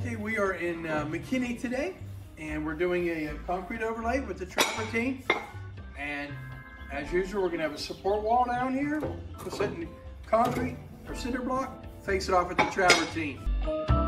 Okay, we are in McKinney today, and we're doing a concrete overlay with the Travertine. And as usual, we're gonna have a support wall down here. We're setting concrete or cinder block, face it off with the Travertine.